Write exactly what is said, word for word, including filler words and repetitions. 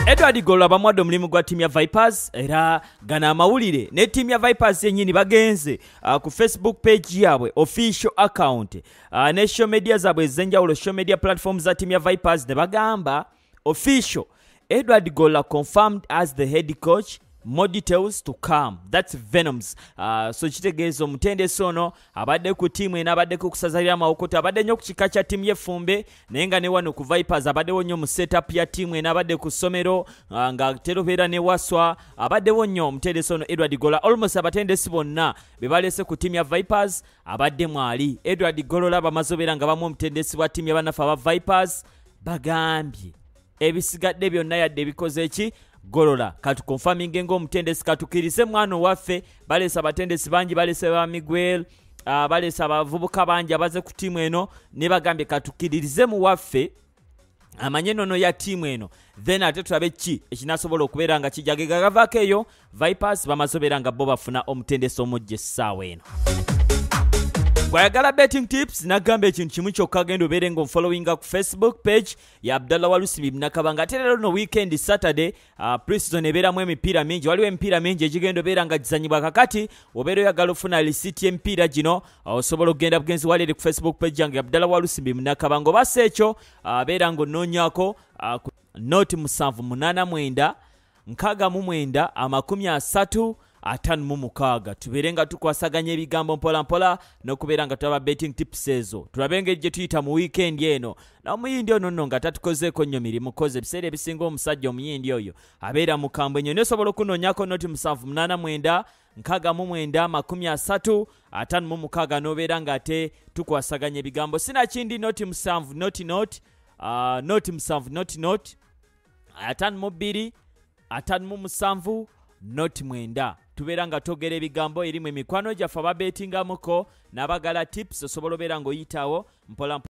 Edward Golola bamwadde omulimu gwa tiimu ya Vipers era gana amawulire ne tiimu ya Vipers yennyini bagenze uh, ku Facebook page yabwe official account uh, ne social media zabwe ez'enjawulo social media platforms za tiimu ya Vipers ne bagamba official Edward Golola confirmed as the head coach. More details to come. That's Venoms. Uh, so kitegeeza omutendesi ono abadde ku tiimu eno abadde ku kusazalira amawokota abadde nnyo ku kika kya tiimu y'Effumbe naye nga ne wano ku Vipers abaddewo nnyo mu setup ya tiimu eno abadde ku ssomero uh, nga terobeera ne waswa abaddewo nnyo omutendesi ono Edward Golola. Almost abatendesi bonna be baleese ku tiimu ya Vipers abadde mwali. Edward Golola bamaze obeera nga bamu omutendesi wa tiimu y'abanaffe aba Vipers bagambye ebisigadde byonna yadde ebikoze ki Golola katu confirming ngo omutendesi katukirize mwana waffe balesa abatendesi bangi balesa ba Miguel uh, balesa abavubuka bangi abaze ku tiimu eno ne bagambye katukirize mu waffe amanye nono ya tiimu eno then ate tulabe ki ekinasobola okubeera nga kijagega gavaako eyo Vipers bamaze obeera nga bo bafuna omutendesi omujja essaawa eno. Gwayagala betting tips nagamba ekintu kimu kyokka genda obeere nga followinga ku Facebook page ya Abdallah Walusimbi Nakabanga. Ate leero no weekend Saturday uh, pre-season ebeeramu emipiira mingi waliwo emipiira mingi egigenda obeera nga gizanyibwa kakati obeera oyagala ofuna lisiti y'emipiira gino uh, osobola okugenda bugenzi waleere ku Facebook page yange Abdallah Walusimbi Nakabanga oba si ekyo uh, beera nga onnoonyaako uh, noti musanvu munaana mwenda nkaaga mu mwenda amakumi asatu atanu mu mukaaga tubeere nga tukwasaganya ebigambo mpola mpola n'okubeera nga tulaba betting tips ezo tulabe engeri gye tuyita mu weekend eno n'omuyindi ono nno nga tatukozeeko nnyo mirimu koze ebiseera ebisinga omusajja omuyindi oyo abeera mukambwe nnyo nesobola okunoonyaako noti musanvu munaana mwenda nkaaga mu mwenda makumi asatu atanu mu mukaaga n'obeera nga ate tukwasaganya ebigambo sinakindi noti musanvu noti noti uh, noti musanvu noti noti atanu mu bbiri atanu mu musanvu noti mwenda tubeera nga togera ebigambo erimu emikwano gyaffe ababetingamuko n'abagala tips osobola obeera ng'oyitawo mpola